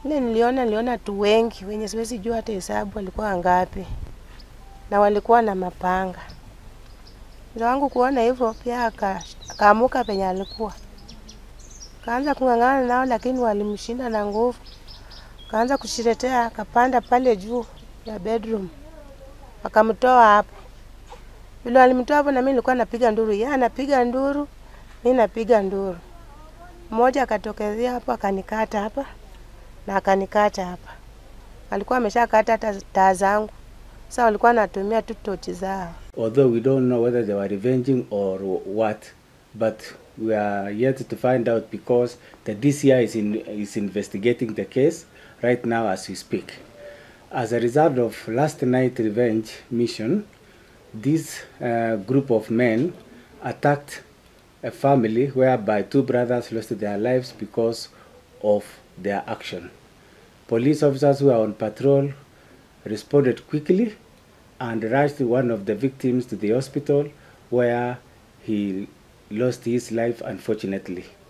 Ile niliona tu wengi wenye siwezi jua hata hesabu walikuwa ngapi. Na walikuwa na mapanga. Mzee wangu kuona hivyo pia akaamuka penye alikuwa. Kaanza kung'ang'ana nao lakini walimshinda na nguvu. Kaanza kushiretea akapanda pale juu ya bedroom. Akamtoa hapo. Bila alimtoa hapo na mimi nilikuwa napiga nduru. Yeye anapiga nduru, mimi napiga nduru. Mmoja akatokezea hapo akanikata hapa na akanikata hapa. Alikuwa ameshakata hata taa zangu. Sasa walikuwa anatumia tu tochi zao. Although we don't know whether they were revenging or what, but we are yet to find out because the DCI is investigating the case right now as we speak. As a result of last night's revenge mission, this group of men attacked a family whereby 2 brothers lost their lives because of their action. Police officers who are on patrol responded quickly and rushed one of the victims to the hospital where he lost his life, unfortunately.